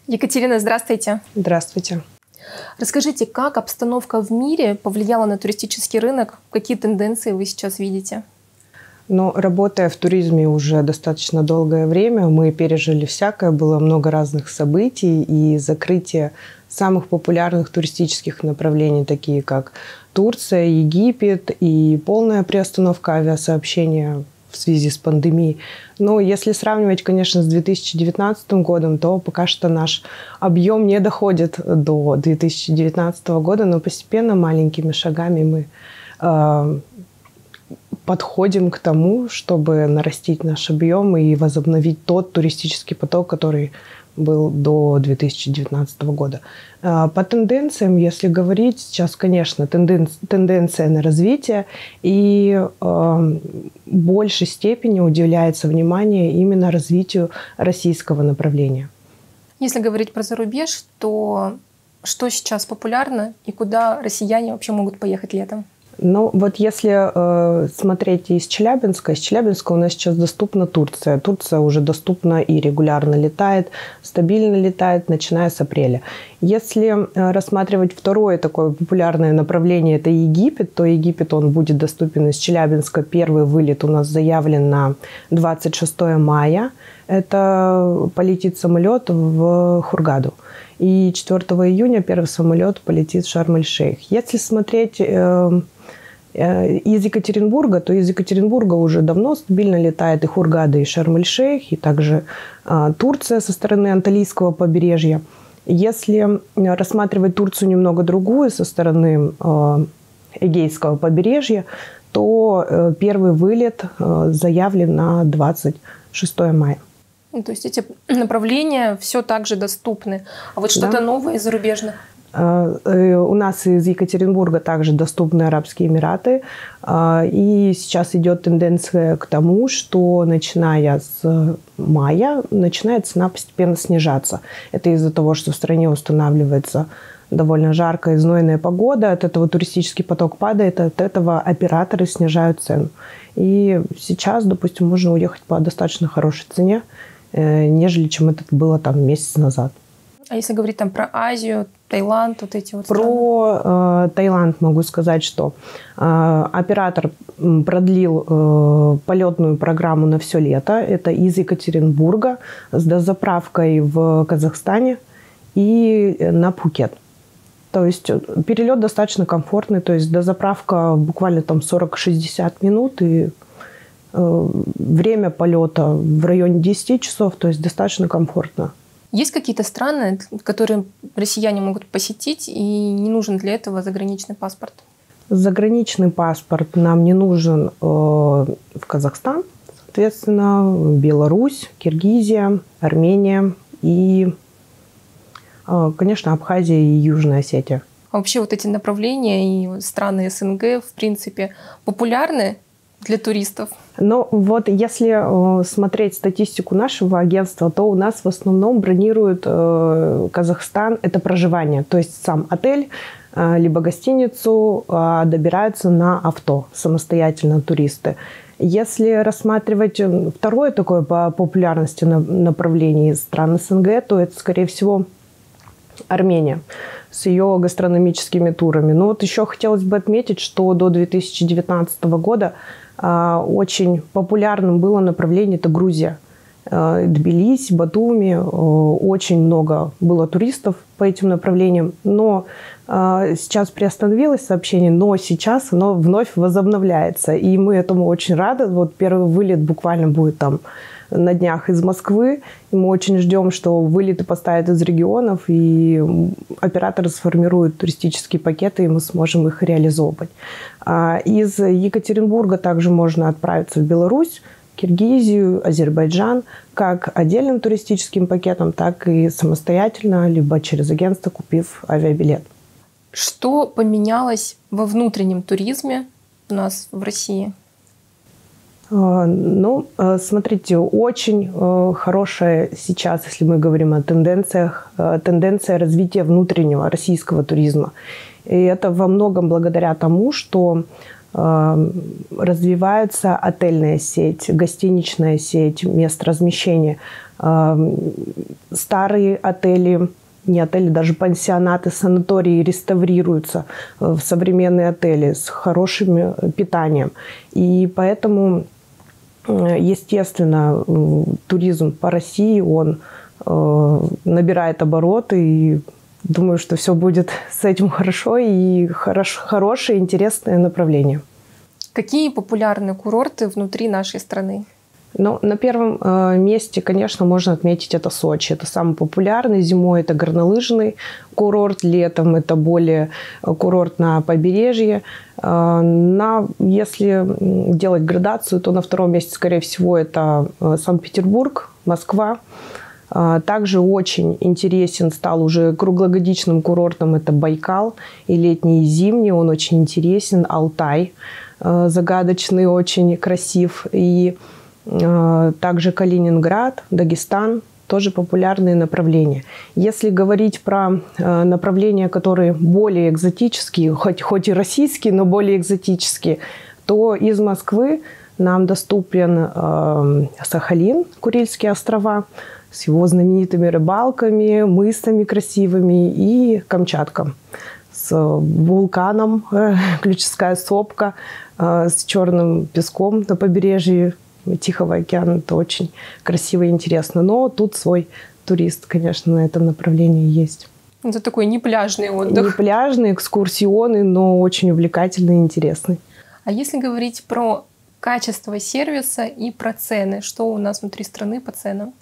Екатерина, здравствуйте. Здравствуйте. Расскажите, как обстановка в мире повлияла на туристический рынок? Какие тенденции вы сейчас видите? Работая в туризме уже достаточно долгое время, мы пережили всякое, было много разных событий, и закрытие самых популярных туристических направлений, такие как Турция, Египет, и полная приостановка авиасообщения в связи с пандемией. Но если сравнивать, конечно, с 2019 годом, то пока что наш объем не доходит до 2019 года, но постепенно, маленькими шагами мы подходим к тому, чтобы нарастить наш объем и возобновить тот туристический поток, который был до 2019 года. По тенденциям, если говорить, сейчас, конечно, тенденция на развитие, и в большей степени уделяется внимание именно развитию российского направления. Если говорить про зарубеж, то что сейчас популярно и куда россияне вообще могут поехать летом? Если смотреть из Челябинска у нас сейчас доступна Турция. Турция уже доступна и регулярно летает, стабильно летает, начиная с апреля. Если рассматривать второе такое популярное направление, это Египет, то Египет он будет доступен из Челябинска. Первый вылет у нас заявлен на 26 мая. Это полетит самолет в Хургаду. И 4 июня первый самолет полетит в Шарм-эль-Шейх. Если смотреть из Екатеринбурга, то из Екатеринбурга уже давно стабильно летает и Хургада, и Шарм-эль-Шейх, и также Турция со стороны Анталийского побережья. Если рассматривать Турцию немного другую, со стороны Эгейского побережья, то первый вылет заявлен на 26 мая. То есть эти направления все так же доступны. А вот что-то новое из зарубежных? У нас из Екатеринбурга также доступны Арабские Эмираты. И сейчас идет тенденция к тому, что начиная с мая начинает цена постепенно снижаться. Это из-за того, что в стране устанавливается довольно жаркая и знойная погода. От этого туристический поток падает, от этого операторы снижают цену. И сейчас, допустим, можно уехать по достаточно хорошей цене, нежели чем это было месяц назад. А если говорить про Азию, Таиланд, вот эти вот страны? Про Таиланд могу сказать, что оператор продлил полетную программу на все лето. Это из Екатеринбурга с дозаправкой в Казахстане и на Пхукет. То есть перелет достаточно комфортный, то есть дозаправка буквально 40-60 минут, и время полета в районе 10 часов, то есть достаточно комфортно. Есть какие-то страны, которые россияне могут посетить, и не нужен для этого заграничный паспорт? Заграничный паспорт нам не нужен в Казахстан, соответственно, Беларусь, Киргизия, Армения и, конечно, Абхазия и Южная Осетия. А вообще вот эти направления и страны СНГ, в принципе, популярны для туристов? Если смотреть статистику нашего агентства, то у нас в основном бронируют Казахстан, это проживание, то есть сам отель, либо гостиницу, добираются на авто самостоятельно туристы. Если рассматривать второе такое по популярности направление стран СНГ, то это, скорее всего, Армения с ее гастрономическими турами. Еще хотелось бы отметить, что до 2019 года очень популярным было направление – это Грузия. Тбилиси, Батуми, очень много было туристов по этим направлениям. Но сейчас приостановилось сообщение, но сейчас оно вновь возобновляется. И мы этому очень рады. Первый вылет буквально будет на днях из Москвы. И мы очень ждем, что вылеты поставят из регионов, и операторы сформируют туристические пакеты, и мы сможем их реализовывать. Из Екатеринбурга также можно отправиться в Беларусь, Киргизию, Азербайджан, как отдельным туристическим пакетом, так и самостоятельно, либо через агентство, купив авиабилет. Что поменялось во внутреннем туризме у нас в России? Смотрите, очень хорошая сейчас, если мы говорим о тенденциях, тенденция развития внутреннего российского туризма. И это во многом благодаря тому, что развивается отельная сеть, гостиничная сеть, мест размещения. Старые отели, не отели, даже пансионаты, санатории реставрируются в современные отели с хорошим питанием. И поэтому, естественно, туризм по России, он набирает обороты, и думаю, что все будет с этим хорошо, и хорошее, интересное направление. Какие популярные курорты внутри нашей страны? Ну, на первом месте, конечно, можно отметить это Сочи. Это самый популярный. Зимой это горнолыжный курорт, летом это более курорт на побережье. Если делать градацию, то на втором месте, скорее всего, это Санкт-Петербург, Москва. Также очень интересен стал уже круглогодичным курортом это Байкал, и летний, и зимний. Он очень интересен. Алтай загадочный, очень красив. И также Калининград, Дагестан, тоже популярные направления. Если говорить про направления, которые более экзотические, хоть и российские, но более экзотические, то из Москвы нам доступен Сахалин, Курильские острова, с его знаменитыми рыбалками, мысами красивыми, и Камчатка с вулканом, Ключевская сопка, с черным песком на побережье Тихого океана. Это очень красиво и интересно. Но тут свой турист, конечно, на этом направлении есть. Это такой не пляжный отдых. Не пляжный, экскурсионный, но очень увлекательный и интересный. А если говорить про качество сервиса и про цены, что у нас внутри страны по ценам?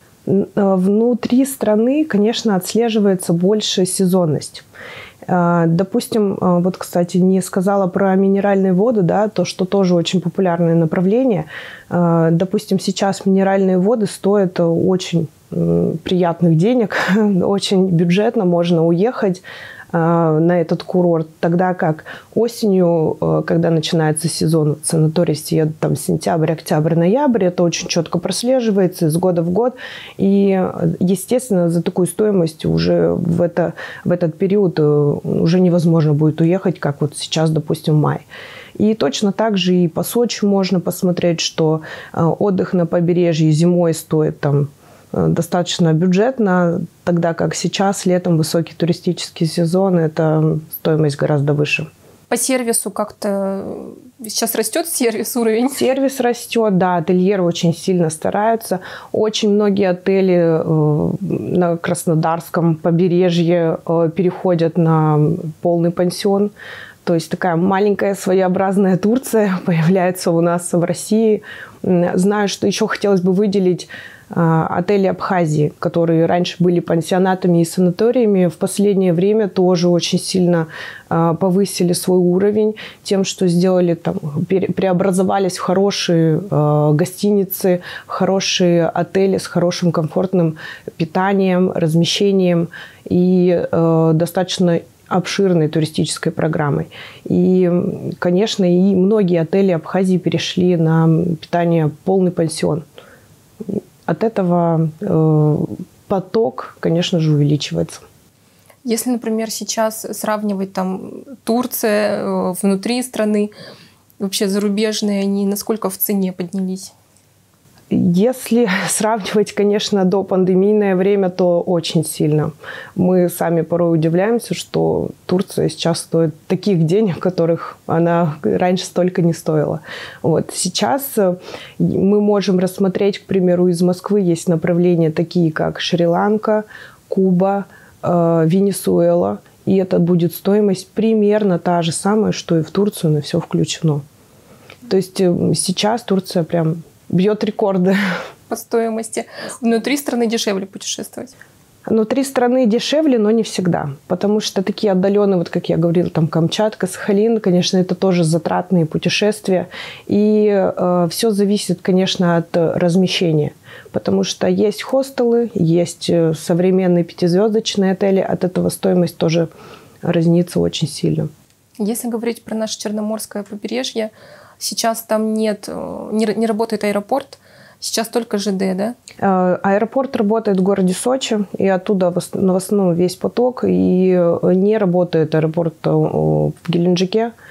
Внутри страны, конечно, отслеживается больше сезонность. Допустим, вот, кстати, не сказала про минеральные воды, да, то, что тоже очень популярное направление. Допустим, сейчас минеральные воды стоят очень приятных денег, очень бюджетно можно уехать на этот курорт, тогда как осенью, когда начинается сезон, санатории едут там сентябрь, октябрь, ноябрь, это очень четко прослеживается из года в год, и, естественно, за такую стоимость уже в этот период уже невозможно будет уехать, как вот сейчас, допустим, май. И точно так же и по Сочи можно посмотреть, что отдых на побережье зимой стоит там достаточно бюджетно, тогда как сейчас, летом, высокий туристический сезон, это стоимость гораздо выше. По сервису как-то сейчас растет сервис, уровень? Сервис растет, да, ательеры очень сильно стараются. Очень многие отели на Краснодарском побережье переходят на полный пансион. То есть такая маленькая своеобразная Турция появляется у нас в России. Знаю, что еще хотелось бы выделить отели Абхазии, которые раньше были пансионатами и санаториями, в последнее время тоже очень сильно повысили свой уровень тем, что сделали там, преобразовались в хорошие гостиницы, хорошие отели с хорошим комфортным питанием, размещением и достаточно обширной туристической программой. И, конечно, и многие отели Абхазии перешли на питание полный пансион. От этого поток, конечно же, увеличивается. Если, например, сейчас сравнивать там Турция внутри страны, вообще зарубежные, они насколько в цене поднялись? Если сравнивать, конечно, до пандемийное время, то очень сильно. Мы сами порой удивляемся, что Турция сейчас стоит таких денег, которых она раньше столько не стоила. Вот. Сейчас мы можем рассмотреть, к примеру, из Москвы есть направления такие, как Шри-Ланка, Куба, Венесуэла. И это будет стоимость примерно та же самая, что и в Турцию, но все включено. То есть сейчас Турция прям бьет рекорды. По стоимости. Внутри страны дешевле путешествовать? Внутри страны дешевле, но не всегда. Потому что такие отдаленные, вот как я говорила, там Камчатка, Сахалин, конечно, это тоже затратные путешествия. И все зависит, конечно, от размещения. Потому что есть хостелы, есть современные пятизвездочные отели. От этого стоимость тоже разнится очень сильно. Если говорить про наше Черноморское побережье, сейчас там не работает аэропорт, сейчас только ЖД, да? Аэропорт работает в городе Сочи, и оттуда в основном весь поток. И не работает аэропорт в Геленджике.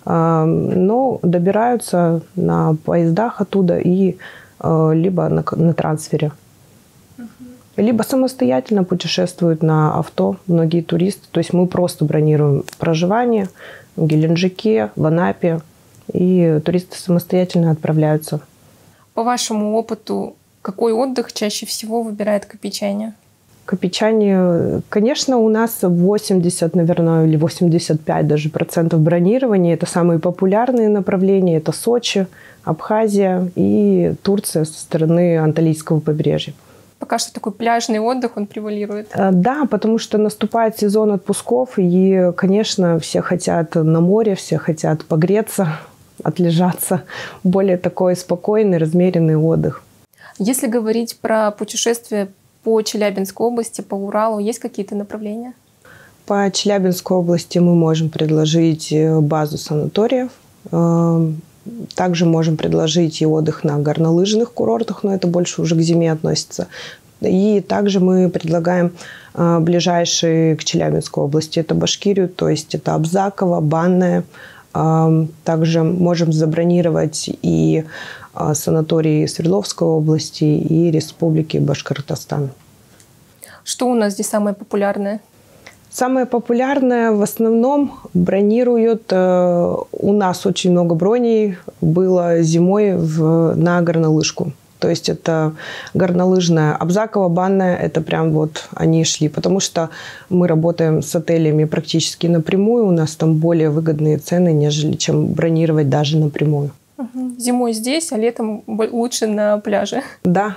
но добираются на поездах оттуда и либо на трансфере. Либо самостоятельно путешествуют на авто многие туристы. То есть мы просто бронируем проживание в Геленджике, в Анапе, и туристы самостоятельно отправляются. По вашему опыту, какой отдых чаще всего выбирает копейчане? Копейчане, конечно, у нас 80, наверное, или 85 даже процентов бронирования. Это самые популярные направления. Это Сочи, Абхазия и Турция со стороны Анталийского побережья. Пока что такой пляжный отдых, он превалирует. Да, потому что наступает сезон отпусков, и, конечно, все хотят на море, все хотят погреться, отлежаться. Более такой спокойный, размеренный отдых. Если говорить про путешествия по Челябинской области, по Уралу, есть какие-то направления? По Челябинской области мы можем предложить базу санаториев. Также можем предложить и отдых на горнолыжных курортах, но это больше уже к зиме относится. И также мы предлагаем ближайшие к Челябинской области. Это Башкирию, то есть это Абзаково, Банное. Также можем забронировать и санатории Свердловской области и Республики Башкортостан. Что у нас здесь самое популярное? Самое популярное в основном бронируют. У нас очень много броней было зимой на горнолыжку. То есть это горнолыжная Абзаково, Банная, это прям вот они шли. Потому что мы работаем с отелями практически напрямую. У нас там более выгодные цены, нежели чем бронировать даже напрямую. Зимой здесь, а летом лучше на пляже. Да.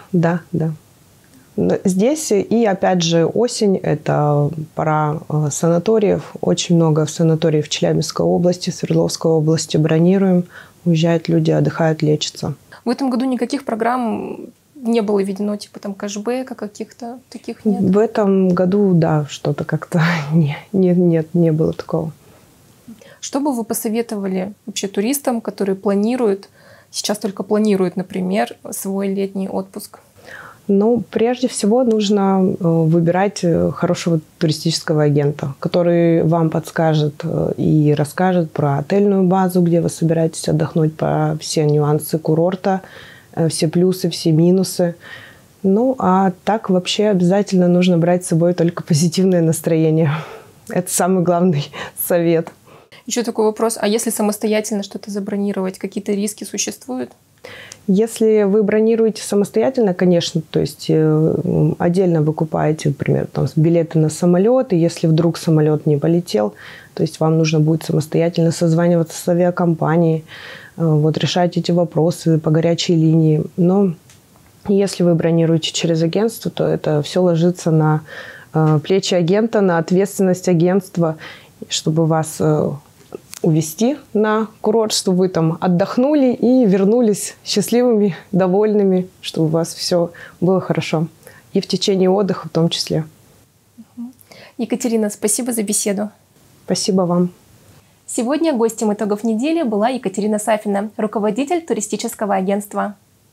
Здесь и, опять же, осень – это пора санаториев. Очень много санаториев в Челябинской области, Свердловской области бронируем. Уезжают люди, отдыхают, лечатся. В этом году никаких программ не было введено, типа там кэшбэка каких-то таких нет? В этом году, да, что-то как-то не было такого. Что бы вы посоветовали вообще туристам, которые планируют, сейчас только планируют, например, свой летний отпуск? Ну, прежде всего нужно выбирать хорошего туристического агента, который вам подскажет и расскажет про отельную базу, где вы собираетесь отдохнуть, про все нюансы курорта, все плюсы, все минусы. Ну, а так вообще обязательно нужно брать с собой только позитивное настроение. Это самый главный совет. Еще такой вопрос. А если самостоятельно что-то забронировать, какие-то риски существуют? Если вы бронируете самостоятельно, конечно, то есть отдельно выкупаете, например, там, билеты на самолет, и если вдруг самолет не полетел, то есть вам нужно будет самостоятельно созваниваться с авиакомпанией, вот, решать эти вопросы по горячей линии. Но если вы бронируете через агентство, то это все ложится на плечи агента, на ответственность агентства, чтобы вас увезти на курорт, чтобы вы там отдохнули и вернулись счастливыми, довольными, чтобы у вас все было хорошо. И в течение отдыха в том числе. Екатерина, спасибо за беседу. Спасибо вам. Сегодня гостем итогов недели была Екатерина Сафина, руководитель туристического агентства.